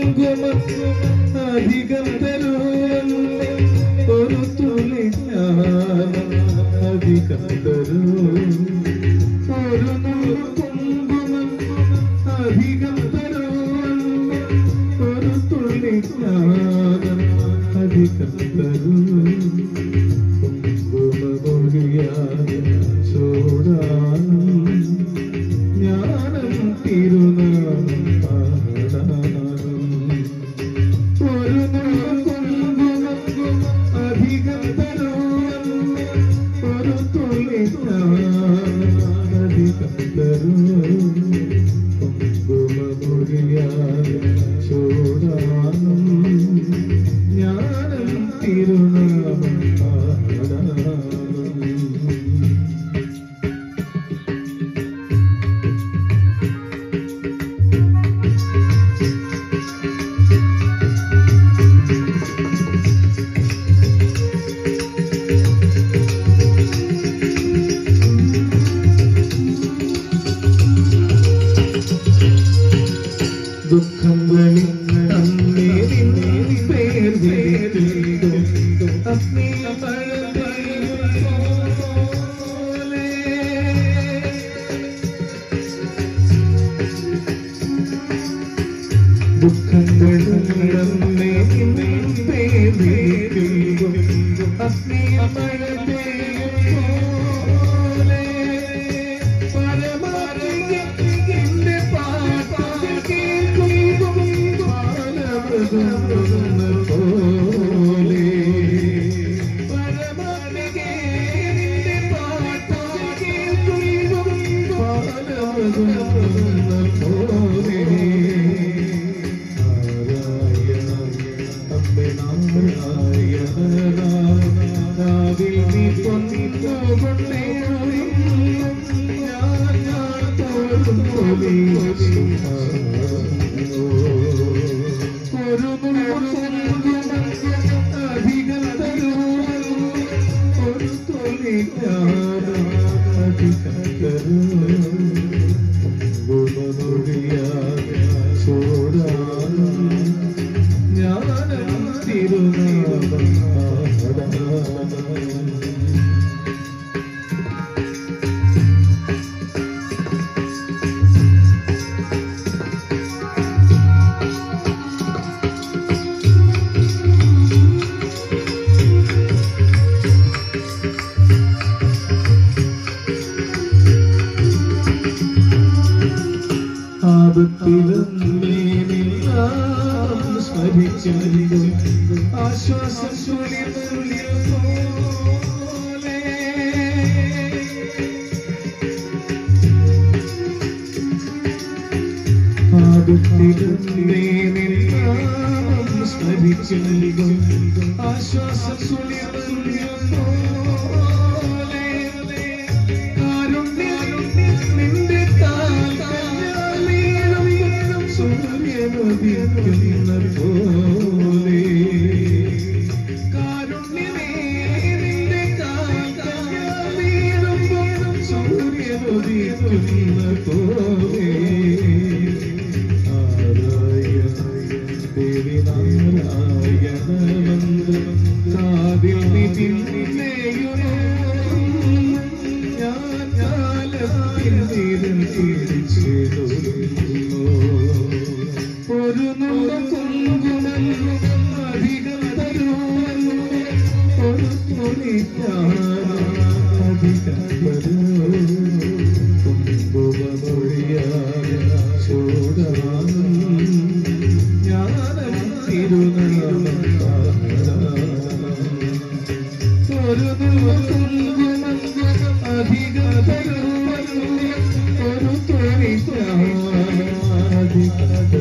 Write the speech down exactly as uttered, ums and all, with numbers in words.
അധികം തരൂ ഒരു തുളി അധികം തരൂ ഒരു കുങ്കുമം അധികം തരൂ ഒരു തുളി അധികം തരൂ കുങ്കുമൊഴിയാതെ ചൂടാനും ജ്ഞാനം തിരുനാമം ചൂടാനും ജ്ഞാനം തിരുനാമം ദുഃഖങ്ങളിൽ ആശ്വാസം സ്മരിക്കും ആശ്വാസം നിന്റെ സൂര്യനുദിക്കുന്ന പോലെ കാരുണ്യമേ നിന്റെ സൂര്യനുദിക്കുന്ന പോലെ ഒരു നല്ല കുങ്കുമം അധികം തരൂ ഒരു തുളി അധികം തരൂ കുങ്കുമൊഴിയാതെ ചൂടാനും ജ്ഞാനം തിരുനാമം ഒരു കുങ്കുമം അധികം തരൂ ഒരു തുളി അധികം